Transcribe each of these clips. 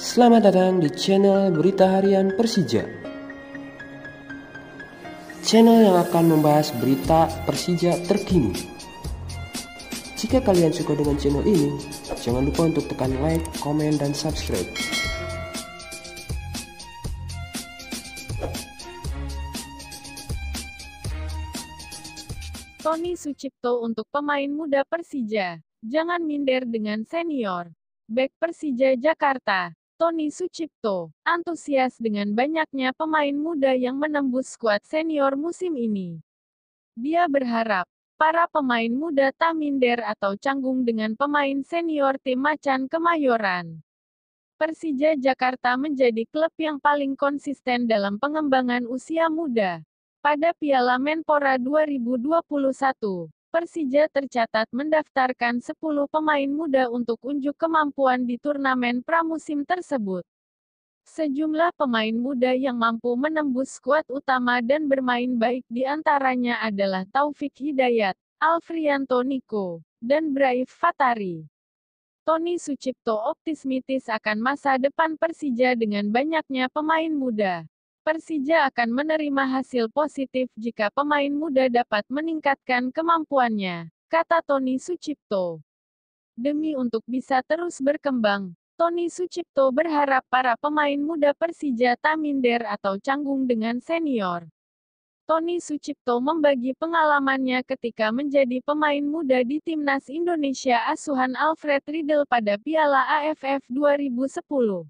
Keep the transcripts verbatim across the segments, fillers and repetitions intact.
Selamat datang di channel Berita Harian Persija. Channel yang akan membahas berita Persija terkini. Jika kalian suka dengan channel ini, jangan lupa untuk tekan like, komen, dan subscribe. Tony Sucipto untuk pemain muda Persija. Jangan minder dengan senior. Bek Persija Jakarta, Tony Sucipto, antusias dengan banyaknya pemain muda yang menembus skuad senior musim ini. Dia berharap para pemain muda tak minder atau canggung dengan pemain senior tim Macan Kemayoran. Persija Jakarta menjadi klub yang paling konsisten dalam pengembangan usia muda. Pada Piala Menpora dua ribu dua puluh satu, Persija tercatat mendaftarkan sepuluh pemain muda untuk unjuk kemampuan di turnamen pramusim tersebut. Sejumlah pemain muda yang mampu menembus skuad utama dan bermain baik di antaranya adalah Taufik Hidayat, Alfrianto Niko, dan Braif Fatari. Tony Sucipto optimistis akan masa depan Persija dengan banyaknya pemain muda. Persija akan menerima hasil positif jika pemain muda dapat meningkatkan kemampuannya, kata Tony Sucipto. Demi untuk bisa terus berkembang, Tony Sucipto berharap para pemain muda Persija tak minder atau canggung dengan senior. Tony Sucipto membagi pengalamannya ketika menjadi pemain muda di Timnas Indonesia asuhan Alfred Riedel pada Piala A F F dua ribu sepuluh.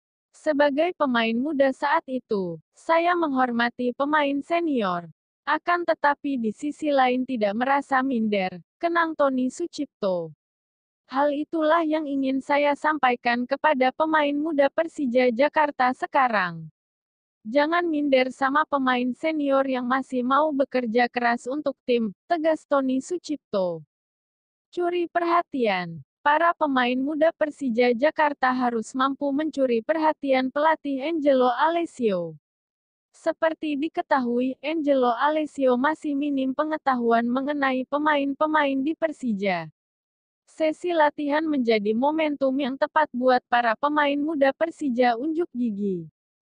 Sebagai pemain muda saat itu, saya menghormati pemain senior. Akan tetapi di sisi lain tidak merasa minder, kenang Tony Sucipto. Hal itulah yang ingin saya sampaikan kepada pemain muda Persija Jakarta sekarang. Jangan minder sama pemain senior yang masih mau bekerja keras untuk tim, tegas Tony Sucipto. Curi perhatian. Para pemain muda Persija Jakarta harus mampu mencuri perhatian pelatih Angelo Alessio. Seperti diketahui, Angelo Alessio masih minim pengetahuan mengenai pemain-pemain di Persija. Sesi latihan menjadi momentum yang tepat buat para pemain muda Persija unjuk gigi.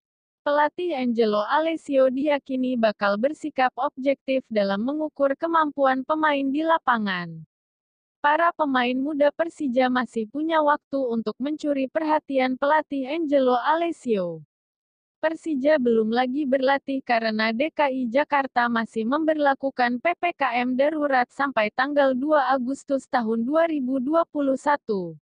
Pelatih Angelo Alessio diyakini bakal bersikap objektif dalam mengukur kemampuan pemain di lapangan. Para pemain muda Persija masih punya waktu untuk mencuri perhatian pelatih Angelo Alessio. Persija belum lagi berlatih karena D K I Jakarta masih memberlakukan P P K M darurat sampai tanggal dua Agustus tahun dua ribu dua puluh satu.